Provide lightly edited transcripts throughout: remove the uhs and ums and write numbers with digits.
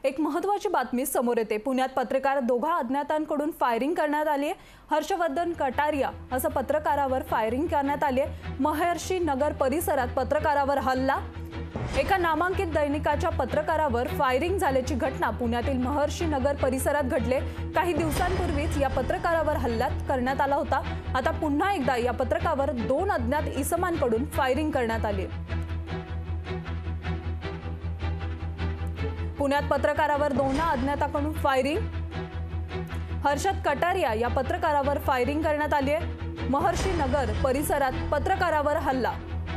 एक महत्त्वाची बातमी समोर येते। पुण्यात पत्रकार दोघा अज्ञातांकडून फायरिंग करण्यात आली आहे। हर्षवर्धन कटारिया असं पत्रकारावर फायरिंग करण्यात आली आहे। महर्षी नगर परिसरात पत्रकारावर हल्ला। एका नामांकित दैनिकाच्या पत्रकारावर फायरिंग झाल्याची घटना पुण्यातील महर्षी नगर परिसरात घडले। काही दिवसांपूर्वीच या पत्रकारावर हल्ला करण्यात आला होता। आता पुन्हा एकदा या पत्रकारावर 2 अज्ञात इसमांकडून फायरिंग करण्यात आली। पुण्यात पत्रकारावर 2 अज्ञाताकडून फायरिंग। हर्षद कटारिया या पत्रकारावर फायरिंग करण्यात आली आहे। महर्षी नगर परिसरात पत्रकारावर हल्ला।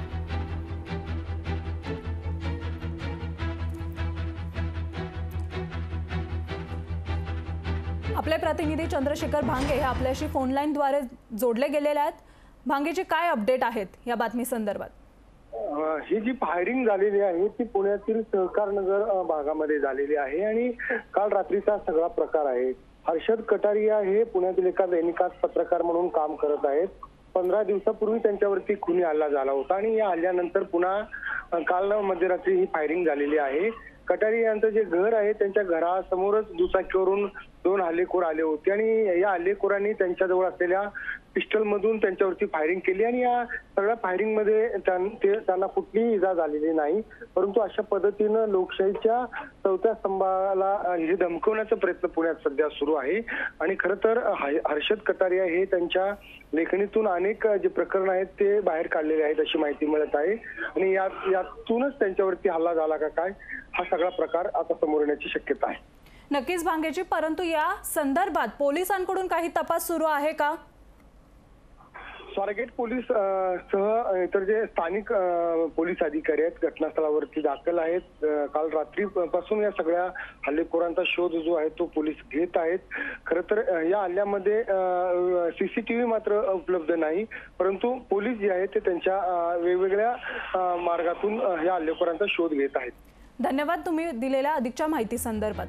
आपले प्रतिनिधी चंद्रशेखर भांगे हे आपल्याशी फोन लाईन द्वारे जोडले गेलेले आहेत। भांगेची काय अपडेट आहेत या बातमी संदर्भात? ही जी फायरिंग झालेली आहे ती पुण्यातील सहकार नगर भागामध्ये झालेली आहे आणि काल रात्रीचा सगळा प्रकार आहे। हर्षद कटारिया हे पुण्यातील एका दैनिकात पत्रकार म्हणून काम करत आहेत। 15 दिवसापूर्वी त्यांच्यावरती खुनी हल्ला झाला होता आणि या हल्ल्यानंतर पुन्हा काल मध्यरात्री ही फायरिंग झालेली आहे। कटारिया यांचं जे घर आहे त्यांच्या घरासमोरच दुचाकीवरून 2 हल्लेखोर आले होते आणि या हल्लेखोरांनी त्यांच्याजवळ असलेल्या पिस्टल मधून त्यांच्यावरती फायरिंग केली आणि या सगळ्या फायरिंग मध्ये त्यांना कुठलीही इजा झालेली नाही। परंतु अशा पद्धतीनं लोकशाहीच्या 4थ्या स्तंभाला हे धमकवण्याचा प्रयत्न पुण्यात सध्या सुरू आहे आणि खरं तर हर्षद कटारिया हे त्यांच्या लेखणीतून अनेक जे प्रकरण आहेत ते बाहेर काढलेले आहेत अशी माहिती मिळत आहे आणि यातूनच त्यांच्यावरती हल्ला झाला का काय हा सगळा प्रकार आता समोर येण्याची शक्यता आहे। नक्कीच भांगेची, परंतु या संदर्भात पोलिसांकडून काही तपास सुरू आहे का? स्वारगेट पोलीस सह इतर जे स्थानिक पोलीस अधिकारी आहेत घटनास्थळावरती दाखल आहेत। काल रात्रीपासून या सगळ्या हल्लेखोरांचा शोध जो आहे तो पोलीस घेत आहेत। खरं तर या हल्ल्यामध्ये सीसीटीव्ही मात्र उपलब्ध नाही, परंतु पोलीस जे आहेत ते त्यांच्या वेगवेगळ्या मार्गातून या हल्लेखोरांचा शोध घेत आहेत। धन्यवाद तुम्ही दिलेल्या अधिकच्या माहिती संदर्भात।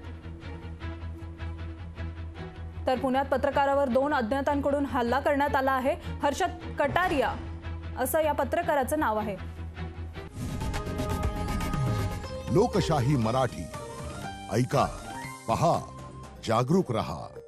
तर पुण्यात पत्रकारावर 2 अज्ञातांकडून हल्ला करण्यात आला आहे। हर्षद कटारिया असं या पत्रकाराचं नाव आहे। लोकशाही मराठी ऐका, पहा, जागरूक रहा।